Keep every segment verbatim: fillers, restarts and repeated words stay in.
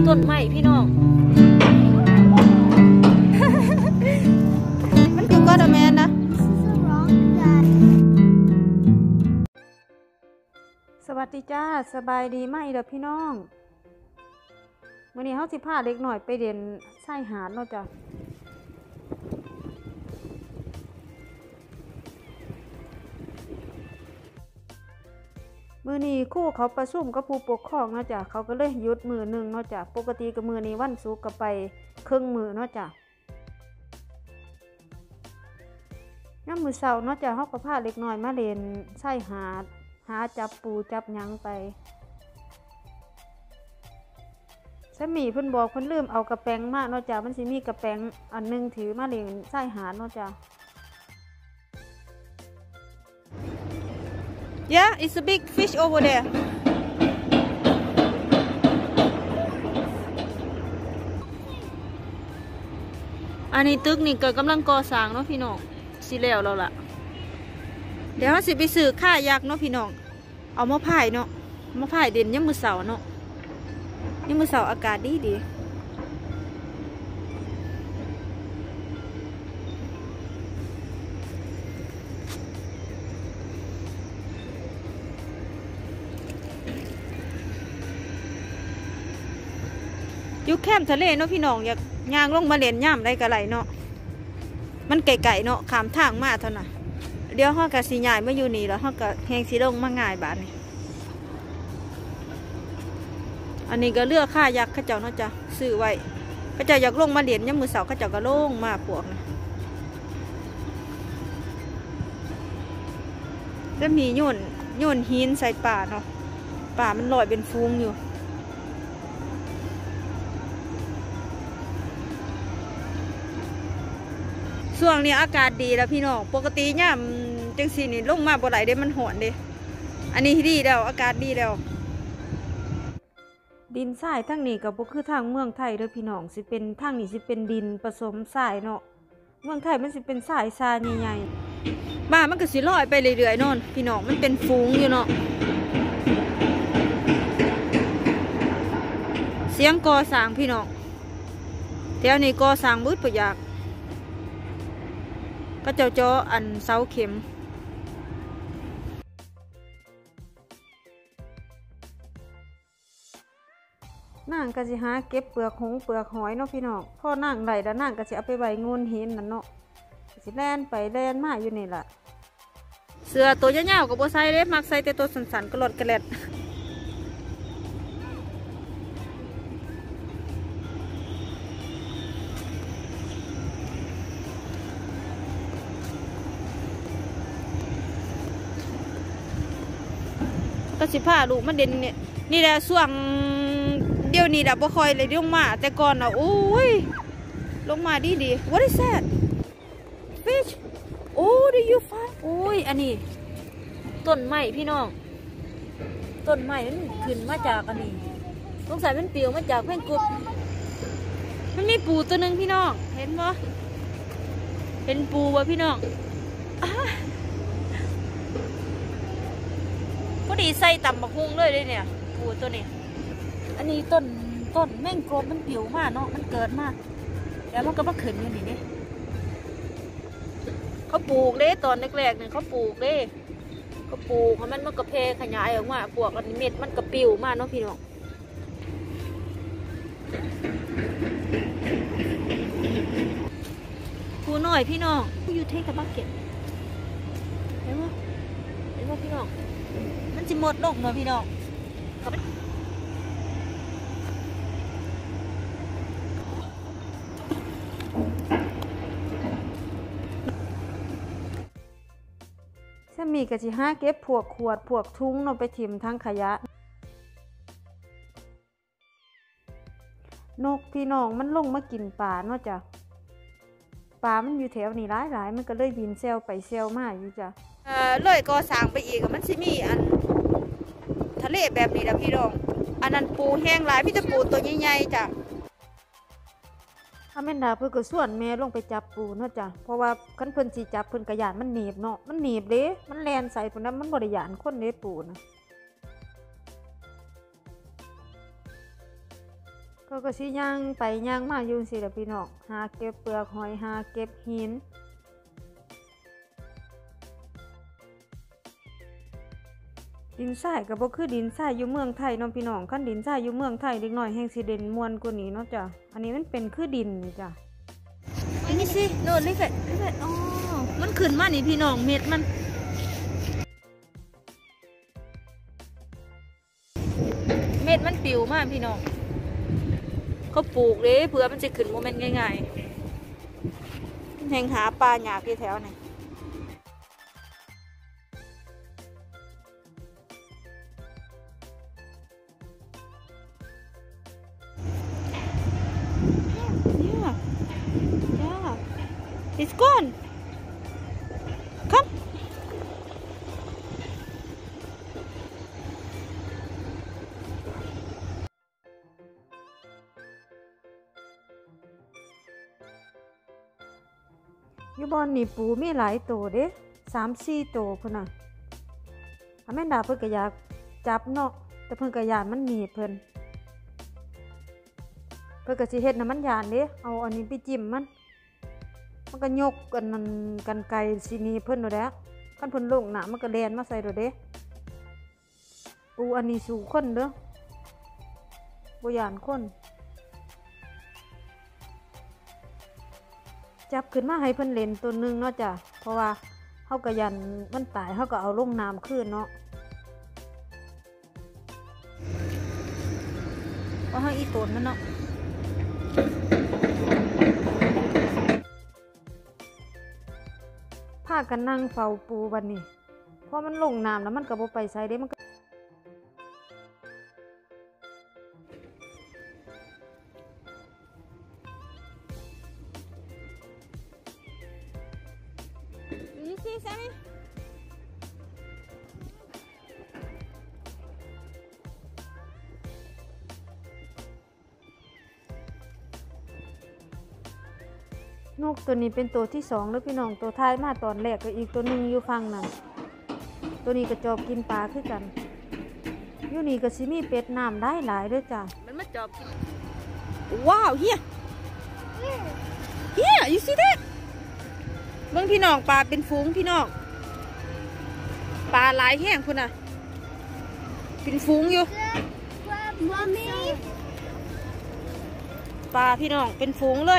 ต้นไม้พี่น้องมันคือก้อนแมนนะสวัสดีจ้าสบายดีไหมเด้อพี่น้องวันนี้เขาสิพาเล็กหน่อยไปเรียนไส้หาดเนาะจ้ะมือนี้ครู่เขาประชุมกับผู้ปกครองเนาะจ้ะเขาก็เลยหยุดมือหนึ่งเนาะจ้ะปกติกับมือนี้วันศุกร์ก็ไปครึ่งมือเนาะจ้ะน้ำมือเสาเนาะจ้ะเขาก็พาเล็กน้อยมาเรียนไส้หาดหาจับปูจับหยังไปสามีเพิ่นบอกเพิ่นลืมเอากระแปงมาเนาะจ้ะมันสิมีกระแปงอันนึงถือมาเรียนไส้หาดเนาะจ้ะ Yeah, it's a big fish over there. อันนี้ตึกนี่ก็กำลังก่อสร้างเนาะพี่น้องสิแล้วแล้วล่ะเดี๋ยวเราสิไปซื้อข้ายักษ์เนาะพี่น้องเอามาพายเนาะมาพายเด่นยังมือเสาเนาะยังมือเสาอากาศดีดีอยู่แคมป์ทะเลเนาะพี่น้องอยากย่างลงมาเล่นย่ำได้กะไรเนาะมันไก่ๆเนาะขามทางมาเท่านั้นเดี๋ยวห้องกับสีใหญ่เมื่ออยู่นี่แล้วห้องกับแหงสีลงมาง่ายบาทนี่อันนี้ก็เลือกค่ายักษ์ข้าเจ้าเนาะจ้ะซื้อไว้ข้าเจ้าอยากลงมาเล่นย่ำมือเสาข้าเจ้าก็ลงมาพวกนะจะมีโยนโยนหินใส่ป่าเนาะป่ามันลอยเป็นฟูงอยู่ช่วงนี้อากาศดีแล้วพี่น้องปกติเนี่ยจังสีนี่ลงมาบ่ไหลเด้มันหอนเด้อันนี้ดีแล้วอากาศดีแล้วดินทรายทั้งนี้กับพวกคือทางเมืองไทยเด้อพี่น้องสิเป็นทางนี้สิเป็นดินผสมทรายเนาะเมืองไทยมันสิเป็นทรายทรายใหญ่ๆบ้านมันก็สิลอยไปเรื่อยๆโน่นพี่น้องมันเป็นฟูงอยู่เนาะเสียงก่อสร้างพี่น้องแถวนี้ก่อสร้างมืดประหยัดก็เจ้าจ้ออันเสาเข็มนางก็สิหาเก็บเปลือกหงเปลือกหอยเนาะพี่น้องพ่อนางไหลแล้วนางก็สิเอาไปไว้งูนเห็นนั่นเนาะสิแล่นไปแล่นมาอยู่นี่แหละเสือตัวยาวๆกับโบไซเล็บมักใส่แต่ตัวสันๆกระหลดกระเล็ดก็สิผ้าลูกมันเด่นเนี่ยนี่แหละส่วงเดี๋ยวนี้แหละบ่คอยเลยลงมาแต่ก่อนอ่ะโอ้ยลงมาดีดี What is that fish Oh do you find โอ้ยอันนี้ต้นไม้พี่น้องต้นไม้มันขึ้นมาจากอันนี้สงสัยมันเปลี่ยวมาจากแพ่งกุบมันมีปูตัวหนึ่งพี่น้องเห็นปะเห็นปูวะพี่น้องพอดีใส่ตำบักฮุ่งเลยเลยเนี่ยปูตัวนี้อันนี้ต้นต้นแม่งโกรบมันผิวมากเนาะมันเกิดมากแล้วมันก็มาขึ้นอยู่นี่นี่เขาปลูกเลยตอนแรกๆเนี่ยเขาปลูกเลยเขาปลูกมันมันกระเพขยายออกมาพวกอันเม็ดมันกระปิวมากเนาะพี่น้องปูหน่อยพี่น้องอยู่เทคกับบักเก็ตเห็นไหมเห็นไหมพี่น้องมันจะหมดลงเนาะพี่น้องถ้ามีกระชิห้าเก็บพวกขวดพวกทุ้งเราไปถิ่มทั้งขยะนกพี่น้องมันลงมากินปลาเนาะจ้ะปลามันอยู่แถวนี้หลายๆมันก็เลยบินเซลไปเซลมาอยู่จ้ะเออเลยก็สร้างไปอีกมันสิมีอันทะเลแบบนี้นะพี่น้องอันนั้นปูแห้งหลายพี่จะปูตัวใหญ่ๆจ้ะถ้าแม่นดาเพื่อก็ส่วนแม่ลงไปจับปูเนาะจ้ะเพราะว่าคันเพิ่นสิจับเพิ่นกระยานมันหนีบเนาะมันหนีบเด้มันแลนใส่พุ่นนั้นมันบริยานคนเด้ปูนะก็ก็สิย่างไปย่างมาอยู่สิล่ะพี่น้องหาเก็บเปลือกหอยหาเก็บหินดินทรายก็บ่คือดินทรายอยู่เมืองไทยเนาะพี่น้องคันดินทรายอยู่เมืองไทยเล็กน้อยแห่งสิเด่นม่วนกว่านี้เนาะจ้ะอันนี้มันเป็นคือดินนี่จ้ะนี่สิโน่นลิเฟตลิเฟตอ๋อมันขึ้นมานี่พี่น้องเม็ดมันเม็ดมันปิวมากพี่น้องเขาปลูกเลยเพื่อมันจะขึ้นโมเมนต์ง่ายๆแห่งหาปลาหยาบที่แถวนี่It's gone. Come.อยู่บอนนี่ปูมีหลายตัวเด้สามสี่ตัวพุ่นน่ะอแม่นดาเพิ่นก็อยากจับเนาะแต่เพิ่นก็ยานมันหนีเพิ่นเพิ่นก็สิเฮ็ดน้ำมันยานเด้เอาอันนี้ไปจิ้มมันมันก็ยกกันนั่นกันไกลสินีเพิ่นโดดแล้วคันเพิ่นลงน้ำมันก็แล่นมาใส่โดดเด้ปูอันนี้สู่คนเด้อบ่ย่านคนจับขึ้นมาให้เพิ่นเล่นตัวนึงเนาะจ้ะเพราะว่าเฮาก็ยันมันตายเฮาก็เอาลงน้ำคืนเนาะเพราะเฮาอีโตนมันเนาะพากันนั่งเฝ้าปูบัดนี้พอมันลงน้ำแล้วมันก็บ่ไปไสเด้มันก็You see, Sammy?นกตัวนี้เป็นตัวที่สองแล้วพี่น้องตัวท้ายมาตอนแรกก็อีกตัวหนึ่งอยู่ฝั่งนั้นตัวนี้ก็จอบกินปลาคือกันอยู่นี่ก็สิมีเป็ดน้ำได้หลายด้วยจ้ะมันมาจอบกินว้าวเฮียเฮีย you see thatเบิ่งพี่น้องปลาเป็นฝูงพี่น้องปลาหลายแห้งพุ่นน่ะเป็นฝูงอยู่ปลาพี่น้องเป็นฝูงเลย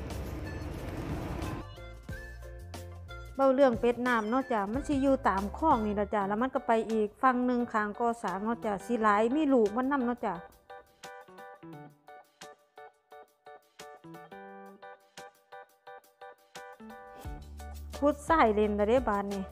เบาเรื่องเป็ดน้ำเนาะจ้ะมันสิอยู่ตามคลองนี่ละจ้ะแล้วมันก็ไปอีกฝั่งหนึ่งข้างกอสางเนาะจ้ะสิหลายมีลูกมันนำเนาะจ้ะพุดใส่เลนได้ได้บานนี่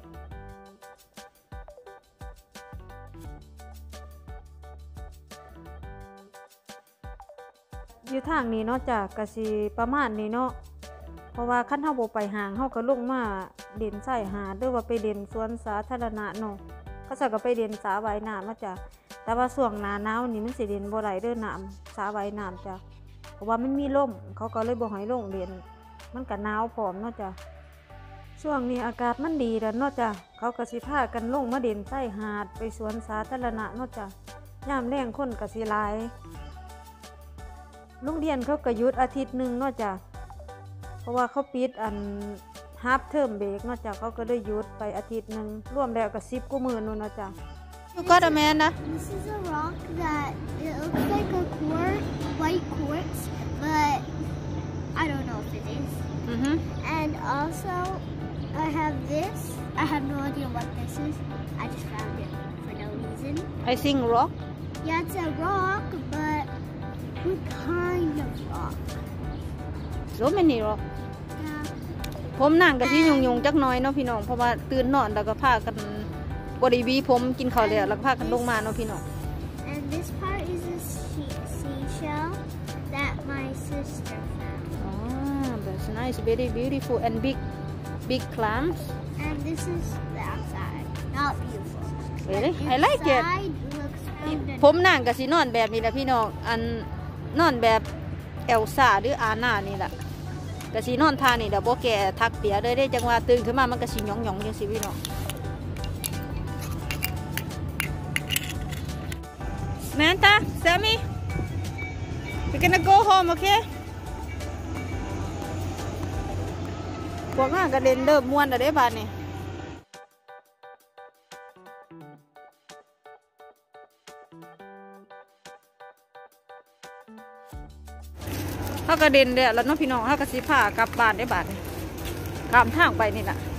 อยู่ทางนี้เนาะจ้ะกะสิประมาณนี้เนาะเพราะว่าขั้นเฮาบ่ไปห่างเฮาก็ลงมาเด่นใส่หาหรือว่าไปเด่นสวนสาธารณะเนาะก็สักก็ไปเด่นสาว่ายน้ำมาจ้ะแต่ว่าช่วงหน้าหนาวนี่มันสิเด่นบ่ได้เด้อน้ำสาว่ายน้ำจ้ะเพราะว่ามันมีลมเขาก็เลยบ่ให้ลงเด่นมันก็หนาวพร้อมเนาะจ้ะช่วงนี้อากาศมันดีแล้วเนาะจ้ะเขาก็สิพากันลงมาเด่นใส่หาดไปสวนสาธารณะเนาะจ้ะยามแรงคนก็สิหลายโรงเรียนเขาก็หยุดอาทิตย์นึงเนาะจ้ะเพราะว่าเขาปิดอันฮาล์ฟเทอมเบรกเนาะจ้ะเขาก็ได้หยุดไปอาทิตย์นึงรวมแล้วก็สิบกว่ามื้อนู่นเนาะจ้ะ You got a manนะ This is a rock that it looks like a quartz, white quartz, but I don't know if it is. Mhm. And also, I have this. I have no idea what this is. I just found it for no reason. I think rock. Yeah, it's a rock, but what kind of rock? So many rock. Yeah. ผมนั่งกับที่ยุงๆจักหน่อยเนาะพี่น้องเพราะว่าตื่นนอนแล้วก็พากันบริบีผมกินข้าวแล้วแล้วก็พากันลงมาเนาะพี่น้อง And this part is a seashell that my sister found. Ah, that's nice, very beautiful and big, big clams. And this is the outside, not beautiful. Really? I like it. Inside looks kind ผมนั่งกับสีนอนแบบนี้แหละพี่น้องอันนอนแบบเอลซ่าหรืออาน่านี่แหละกับสีนอนทานี่เดี๋ยวโบแกทักเปียเลยได้จังว่าตื่นขึ้นมามันกับสีหยองหยองยังสิพี่น้องแมนตาแซมมี่ we gonna go home okay พวกงานกระเด็นเริ่มม้วนแล้วได้บาดนี่เขากระเด็นเด้อแล้วน้องพี่น้องเขากระสีผ้ากลับบ้านได้บาดนี่ข้ามทางไปนี่แหละ